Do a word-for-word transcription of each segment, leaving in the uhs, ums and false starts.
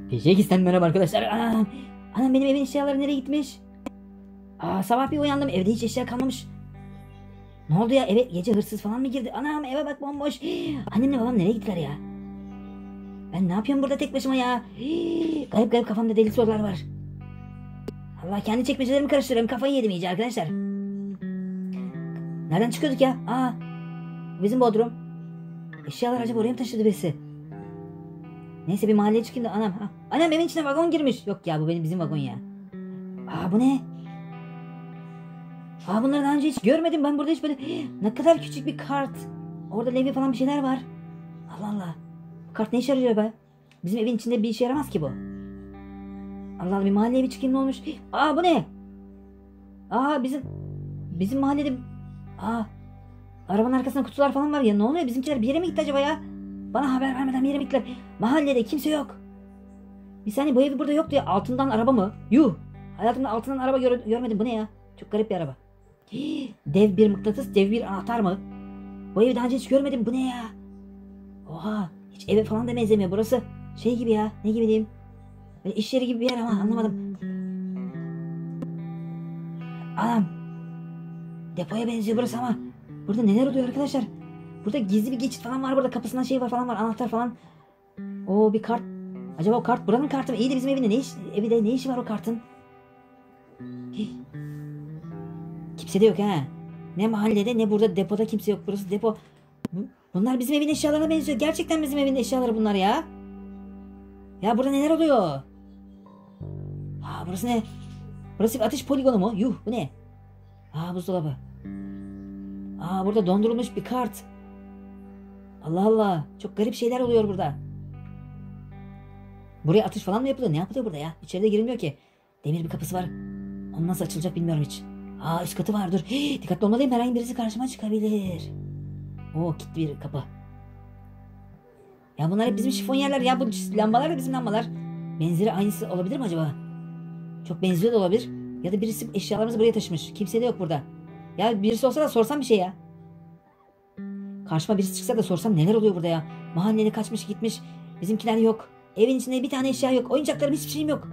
Teşekkür merhaba arkadaşlar. Anam, anam benim evin eşyaları nereye gitmiş? Aa, sabah bir uyandım, evde hiç eşya kalmamış. Ne oldu ya, eve gece hırsız falan mı girdi? Anam, eve bak bomboş. Annemle babam nereye gittiler ya? Ben ne yapıyorum burada tek başıma ya? Garip garip kafamda deli sorular var. Allah, kendi çekmecelerimi karıştırıyorum, kafayı yedim iyice arkadaşlar. Nereden çıkıyorduk ya? Aa, bizim bodrum. Eşyalar acaba oraya mı taşıdı birisi? Neyse, bir mahalleye çıkayım da anam. Ha. Anam, evin içine vagon girmiş. Yok ya, bu benim bizim vagon ya. Aa, bu ne? Aa, bunları daha önce hiç görmedim ben burada, hiç böyle. Ne kadar küçük bir kart. Orada levye falan bir şeyler var. Allah Allah. Bu kart ne işe yarıyor be? Bizim evin içinde bir işe yaramaz ki bu. Allah Allah, bir mahalleye bir çıkayım, ne olmuş? Aa, bu ne? Aa, bizim bizim mahallede. Aa, arabanın arkasında kutular falan var ya, ne oluyor? Bizimkiler bir yere mi gitti acaba ya? Bana haber vermeden bir yere mi gittiler? Mahallede kimse yok. Bir saniye, bu ev burada yoktu ya. Altından araba mı? Yuh. Hayatımda altından araba gör görmedim. Bu ne ya? Çok garip bir araba. Hii, dev bir mıknatıs, dev bir anahtar mı? Bu evi daha önce hiç görmedim. Bu ne ya? Oha. Hiç eve falan da benzemiyor. Burası şey gibi ya. Ne gibi diyeyim? Böyle iş yeri gibi bir yer ama anlamadım. Anam. Depoya benziyor burası ama. Burada neler oluyor arkadaşlar? Burada gizli bir geçit falan var. Burada kapısından şey var falan var. Anahtar falan. Oo, bir kart. Acaba o kart buranın kartı mı? İyi de bizim evinde ne iş, evde ne işi var o kartın? Hih. Kimse de yok ha. Ne mahallede ne burada depoda kimse yok. Burası depo. Bunlar bizim evin eşyalarına benziyor. Gerçekten bizim evin eşyaları bunlar ya. Ya burada neler oluyor? Ha, burası ne? Burası bir atış poligonu mu? Yuh, bu ne? Aa, buzdolabı. Aa, burada dondurulmuş bir kart. Allah Allah. Çok garip şeyler oluyor burada. Buraya atış falan mı yapılıyor? Ne yapılıyor burada ya? İçeride girilmiyor ki. Demir bir kapısı var. Onu nasıl açılacak bilmiyorum hiç. Aa, üst katı var, dur. Hii, dikkatli olmalıyım, herhangi birisi karşıma çıkabilir. Oo, kilitli bir kapı. Ya bunlar hep bizim şifonyerler ya. Bu lambalar da bizim lambalar. Benzeri aynısı olabilir mi acaba? Çok benziyor da olabilir. Ya da birisi eşyalarımızı buraya taşımış. Kimse de yok burada. Ya birisi olsa da sorsam bir şey ya. Karşıma birisi çıksa da sorsam neler oluyor burada ya. Mahallede kaçmış gitmiş. Bizimkiler yok. Evin içinde bir tane eşya yok. Oyuncaklarım, hiçbir şeyim yok.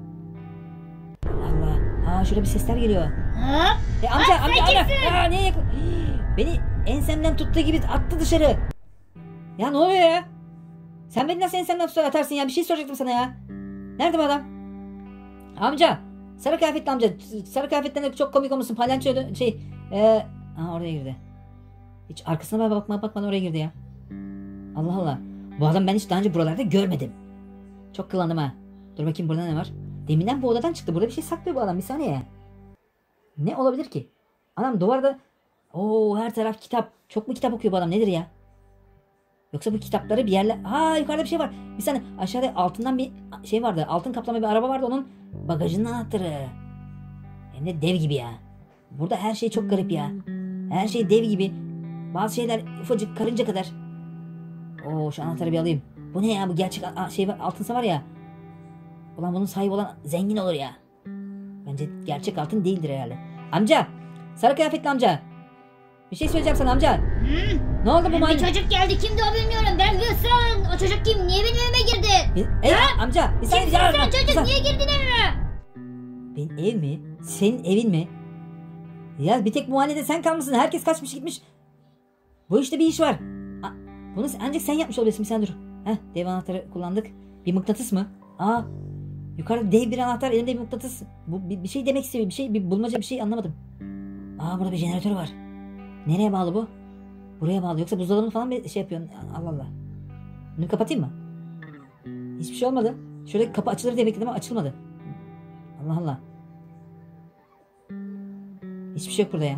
Allah. Aa, şurada bir sesler geliyor. Ha? E, amca, Aa, amca, amca. Aa, niye yakın? Beni ensemden tuttuğu gibi attı dışarı. Ya ne oluyor ya? Sen beni nasıl ensemden tutar atarsın ya? Bir şey soracaktım sana ya. Nerede bu adam? Amca. Sarı kıyafetli amca. Sarı kıyafetten de çok komik olmuşsun. Palyaço şey. Ee, aha, oraya girdi. Hiç arkasına bakma bakmadan oraya girdi ya. Allah Allah. Bu adam ben hiç daha önce buralarda görmedim. Çok kıllandım ha. Dur bakayım, burada ne var? Deminden bu odadan çıktı. Burada bir şey saklıyor bu adam. Bir saniye. Ne olabilir ki? Adam duvarda. Oo, her taraf kitap. Çok mu kitap okuyor bu adam? Nedir ya? Yoksa bu kitapları bir yerle... Aa, yukarıda bir şey var. Bir saniye, aşağıda altından bir şey vardı. Altın kaplama bir araba vardı, onun bagajının anahtarı. Hem de dev gibi ya. Burada her şey çok garip ya. Her şey dev gibi. Bazı şeyler ufacık, karınca kadar. Oo, şu anahtarı bir alayım. Bu ne ya? Bu gerçek şey altınsa var ya. Ulan bunun sahibi olan zengin olur ya. Bence gerçek altın değildir herhalde. Amca! Sarı kıyafetli amca! Bir şey söyleyeceğim sana amca. Hmm. Ne oldu bu manyak? Bir çocuk geldi, kimdi o bilmiyorum. Ben Wilson. O çocuk kim? Niye benim evime girdi? Bir, ey, amca! Bir saniye, Kimsin ya, sen çocuk? sen... Niye girdin evime? Benim ev mi? Senin evin mi? Ya bir tek bu mahallede sen kalmışsın. Herkes kaçmış gitmiş. Bu işte bir iş var. A, bunu ancak sen yapmış oluyorsun. Sen dur. Heh, dev anahtarı kullandık. Bir mıknatıs mı? Aa, yukarıda dev bir anahtar, elimde bir mıknatıs. Bu bir, bir şey demek istiyor. Bir şey, bir bulmaca bir şey, anlamadım. Aa, burada bir jeneratör var. Nereye bağlı bu? Buraya bağlı. Yoksa buzdolabını falan bir şey yapıyorsun. Allah Allah. Bunu kapatayım mı? Hiçbir şey olmadı. Şöyle kapı açılır diye bekledim ama açılmadı. Allah Allah. Hiçbir şey yok burada ya.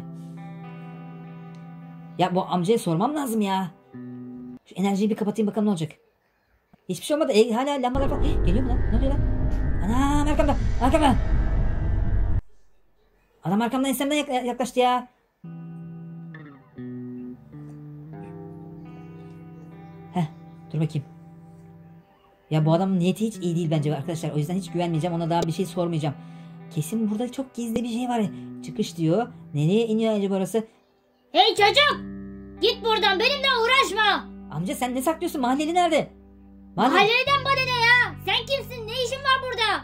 Ya bu amcaya sormam lazım ya. Şu enerjiyi bir kapatayım, bakalım ne olacak. Hiçbir şey olmadı. E, hala lambalar falan. Eh, geliyor mu lan? Ne oluyor lan? Anam, arkamda. Arkamda. Adam arkamdan ensemden yaklaştı ya. Heh, dur bakayım. Ya bu adamın niyeti hiç iyi değil bence arkadaşlar. O yüzden hiç güvenmeyeceğim. Ona daha bir şey sormayacağım. Kesin burada çok gizli bir şey var. Çıkış diyor. Nereye iniyor acaba orası? Hey çocuk! Git buradan, benimle uğraşma. Amca sen ne saklıyorsun? Mahalleli nerede? Mahalle... Mahalleden bana ne ya? Sen kimsin? Ne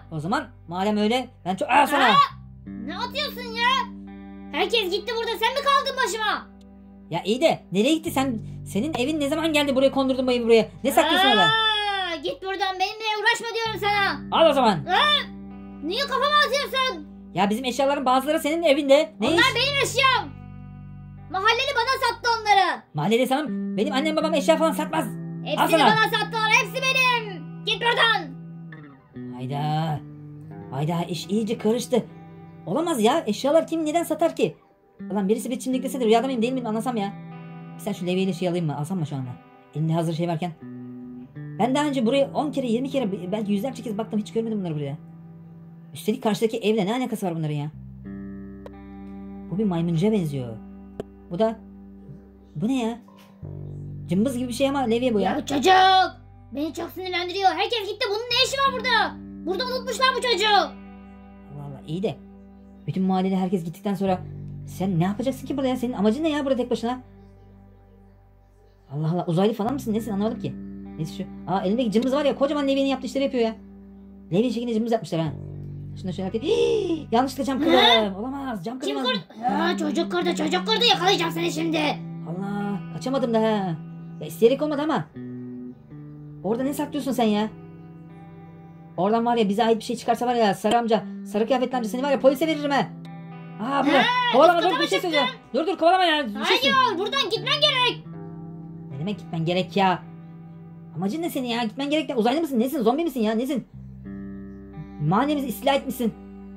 O zaman madem öyle ben çok... Aa sana! Aa! Ne atıyorsun ya? Herkes gitti burada, sen mi kaldın başıma? Ya iyi de nereye gitti sen? Senin evin ne zaman geldi buraya, kondurdun bu evi buraya? Ne saklıyorsun orada? Aa, git buradan, benimle uğraşma diyorum sana. Al o zaman. Aa, niye kafama atıyorsun? Ya bizim eşyaların bazıları senin evinde. Ne Onlar iş? benim eşyam. Mahalleli bana sattı onları. Mahallede sana benim annem babam eşya falan satmaz. Al Hepsini sana. bana sattılar, hepsi benim. Git buradan. Hayda. Hayda, iş iyice karıştı. Olamaz ya, eşyalar kim neden satar ki? Ulan birisi bir çimdiklese de rüyada mıyım değil miyim anlasam ya. Sen şu levyeyle şey alayım mı? Alsam mı şu anda? Elinde hazır şey varken. Ben daha önce buraya on kere yirmi kere belki yüzlerce kez baktım, hiç görmedim bunları buraya. Üstelik karşıdaki evle ne alakası var bunların ya? Bu bir maymuncuya benziyor. Bu da... Bu ne ya? Cımbız gibi bir şey ama levye bu ya. Ya çocuk. Beni çok sinirlendiriyor. Herkes gitti. Bunun ne işi var burada? Burada unutmuşlar bu çocuğu. Allah Allah, iyi de. Bütün mahallede herkes gittikten sonra sen ne yapacaksın ki burada ya? Senin amacın ne ya burada tek başına? Allah Allah, uzaylı falan mısın? Nesin anlamadım ki. Neyse şu. Aa, elindeki cımbız var ya, kocaman levyenin yaptığı işleri yapıyor ya. Levye şeklinde cımbız yapmışlar ha. Şunu şöyle atayım. Hii, yanlışlıkla cam kırdım. Olamaz, cam Kim kırmaz. kırdı? Ya çocuk kırdı, çocuk kırdı. Yakalayacağım seni şimdi. Allah, kaçamadım da ha. Ya isteyerek olmadı ama. Orada ne saklıyorsun sen ya? Oradan var ya, bize ait bir şey çıkarsa var ya, sarı amca, sarı kıyafetli amca seni var ya polise veririm ha. Aa burada. Ha, Kovalama, üst dur kata bir şey mı söyleyeceğim. Dur dur kovalama ya. Bir şey söyle- Hayır, buradan gitmen gerek. Ne demek gitmen gerek ya? Amacın ne senin ya? Gitmen gerek de uzaylı mısın? Nesin? Zombi misin ya? Nesin? Mahallemizi istila etmişsin.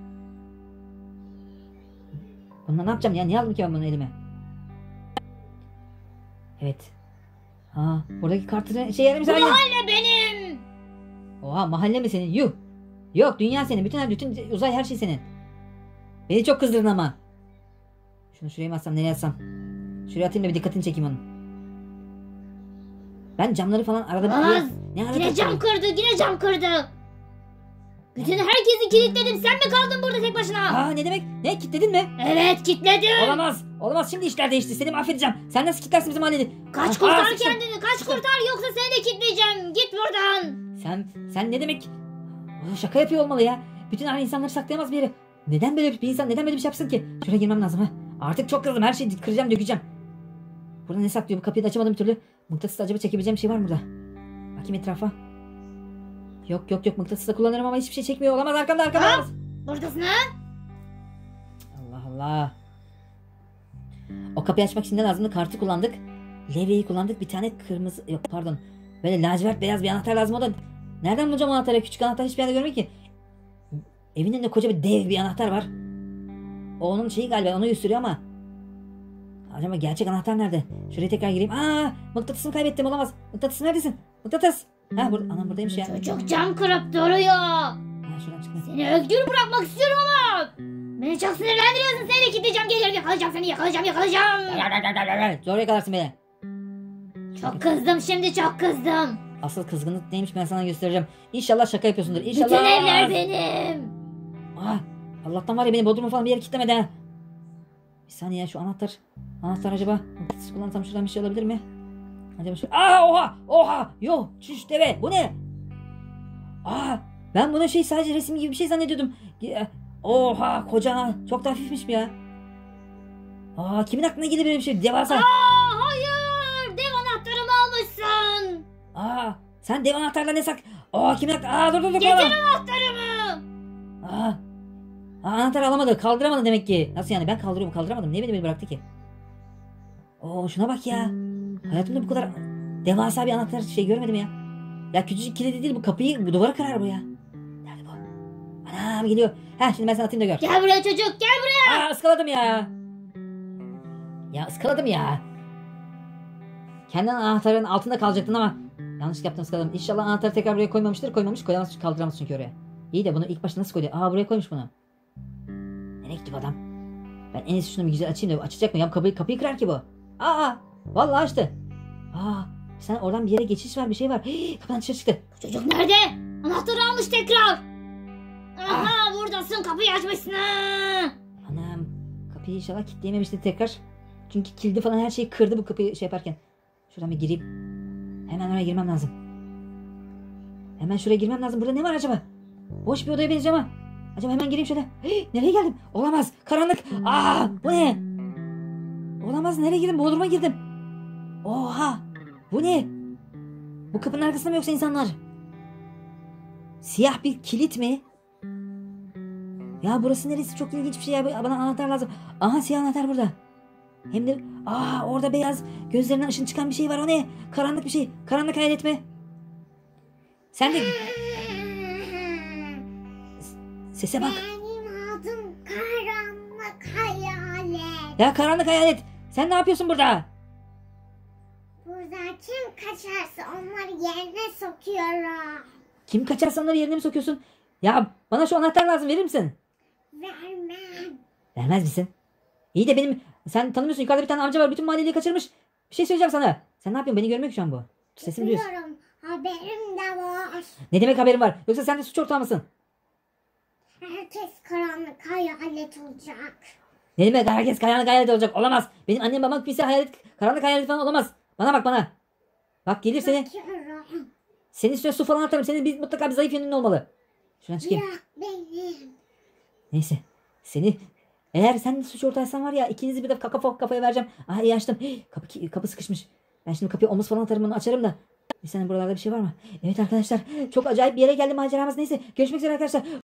Bununla ne yapacağım ya? Niye aldım ki ben bunu elime? Evet. Ha, buradaki kartı şey yaramış. Bu mahalle benim. Oha, mahalle mi senin? Yuh. Yok, dünya senin. Bütün bütün uzay, her şey senin. Beni çok kızdırdın ama. Şunu şuraya mı atsam, nereye atsam? Şuraya atayım da bir dikkatini çekeyim onun. Ben camları falan arada bir... Olamaz. Ne arada Yine cam kırdı, yine cam kırdı. Bütün herkesi kilitledim. Sen mi kaldın burada tek başına? Aa, ne demek? Ne, kilitledin mi? Evet, kilitledim. Olamaz. Olamaz, şimdi işler değişti. Seni mahvedeceğim. Sen nasıl kilitlersin bizim mahallede? Kaç Aa, kurtar sıçtım. kendini, kaç kurtar yoksa seni de kilitleyeceğim. Git buradan. Sen, sen ne demek? Aa, şaka yapıyor olmalı ya. Bütün aynı insanları saklayamaz bir yere. Neden böyle bir insan, neden böyle bir şey yapsın ki? Şuraya girmem lazım ha. Artık çok kızdım. Her şeyi kıracağım, dökeceğim. Burada ne saklıyor? Bu kapıyı da açamadım bir türlü. Mıknatısla acaba çekebileceğim bir şey var mı burada? Bakayım etrafa. Yok yok yok, mıknatısla kullanırım ama hiçbir şey çekmiyor. Olamaz, arkamda arkamda. Ha? Olamaz. Buradasın ha? Allah Allah. O kapıyı açmak için ne lazımdı? Kartı kullandık. Levyeyi kullandık. Bir tane kırmızı... Yok pardon. Böyle lacivert beyaz bir anahtar lazım. O da... Nereden bulacağım o anahtarı? Küçük anahtar hiçbir yerde görmedim ki. Evin önünde koca bir dev bir anahtar var. O onun şeyi galiba. Onu gösteriyor ama... Acaba gerçek anahtar nerede? Şuraya tekrar gireyim. Aa, mıknatısımı kaybettim. Olamaz. Mıknatıs neredesin? Mıknatıs. Ha burada. Anam buradaymış ya. Çocuk cam kırıp duruyor. Ha şuradan çıktı. Seni özgür bırakmak istiyorum ama. Beni çok sinirlendiriyorsun. Seni de kilitleyeceğim. Geliyorum, yakalayacağım seni. Yakalayacağım, yakalayacağım. Zor yakalarsın beni. Çok kızdım şimdi, çok kızdım. Asıl kızgınlık neymiş ben sana göstereceğim. İnşallah şaka yapıyorsundur. İnşallah. Bütün evler benim. Aa, Allah'tan var ya, beni bodruma falan bir yere kilitlemedi ha. Bir saniye ya, şu anahtar. Anahtar acaba mıknatıs kullansam şuradan bir şey olabilir mi? Acaba şu... Aa oha oha. Yo çüş deve, bu ne? Aa, ben bunu şey sadece resim gibi bir şey zannediyordum. Oha koca, çok da hafifmiş bu ya. Aa, kimin aklına gelir böyle bir şey, devasa. Aa, hayır, dev anahtarımı almışsın. Aa, sen dev anahtarla ne sak? Aa, kimin aklına? Aa, dur dur dur. Getir kovalama. anahtarımı. Aa. Aa, anahtar alamadı, kaldıramadı demek ki. Nasıl yani, ben kaldırıyorum kaldıramadım. Niye beni böyle bıraktı ki? Oo, şuna bak ya. Hayatımda bu kadar devasa bir anahtar şey görmedim ya. Ya küçücük kilidi değil bu, kapıyı bu duvara kırar bu ya. Nerede bu? Anam geliyor. Heh, şimdi ben sana atayım da gör. Gel buraya çocuk, gel buraya. Aa, ıskaladım ya. Ya ıskaladım ya. Kendi anahtarın altında kalacaktın ama yanlış yaptım, ıskaladım. İnşallah anahtarı tekrar buraya koymamıştır. Koymamış, koyamaz, kaldıramaz çünkü oraya. İyi de bunu ilk başta nasıl koydu? Aa, buraya koymuş bunu. Nereye gitti bu adam? Ben en iyisi şunu bir güzel açayım da açacak mı? Ya kapıyı, kapıyı kırar ki bu. Aa, vallahi açtı. Aa, sen oradan bir yere geçiş var, bir şey var. Hii, kapıdan dışarı çıktı. Çocuk nerede? Anahtarı almış tekrar. Aha, buradasın, kapıyı açmışsın ha. Anam, kapıyı inşallah kilitleyememişti tekrar. Çünkü kilidi falan her şeyi kırdı bu kapıyı şey yaparken. Şuradan bir gireyim. Hemen oraya girmem lazım. Hemen şuraya girmem lazım. Burada ne var acaba? Boş bir odaya benziyor ama. Acaba hemen gireyim şöyle. Hii, nereye geldim? Olamaz. Karanlık. Aa, bu ne? Olamaz. Nereye girdim? Bodrum'a girdim. Oha. Bu ne? Bu kapının arkasında mı yoksa insanlar? Siyah bir kilit mi? Ya burası neresi? Çok ilginç bir şey ya. Bana anahtar lazım. Aha, siyah anahtar burada. Hem de aa, orada beyaz gözlerinden ışın çıkan bir şey var. O ne? Karanlık bir şey. Karanlık hayalet mi? Sen de sese bak. Benim adım Karanlık Hayalet. Ya karanlık hayalet. Sen ne yapıyorsun burada? Burada kim kaçarsa onları yerine sokuyorum. Kim kaçarsa onları yerine mi sokuyorsun? Ya bana şu anahtar lazım, verir misin? Vermem. Vermez misin? İyi de benim, sen tanımıyorsun, yukarıda bir tane amca var, bütün mahalleyi kaçırmış. Bir şey söyleyeceğim sana. Sen ne yapıyorsun? Beni görmüyor ki şu an bu. Sesimi duyuyorsun. Biliyorum. Haberim de var. Ne demek haberin var? Yoksa sen de suç ortağı mısın? Herkes karanlık hayalet olacak. Ne demek herkes karanlık hayalet olacak? Olamaz. Benim annem babam kimse hayalet, karanlık hayalet falan olamaz. Bana bak bana. Bak gelir seni. Bakıyorum. Senin üstüne su falan atarım. Senin bir, mutlaka bir zayıf yönün olmalı. Şuradan çıkayım. Yok benim. Neyse. Seni, eğer sen de suç ortağıysan var ya, ikinizi bir de kafa kafaya vereceğim. Aha, iyi açtım. Hii, kapı, kapı sıkışmış. Ben şimdi kapıyı omuz falan atarım, onu açarım da. Bir saniye, buralarda bir şey var mı? Evet arkadaşlar, çok acayip bir yere geldim, maceramız. Neyse, görüşmek üzere arkadaşlar.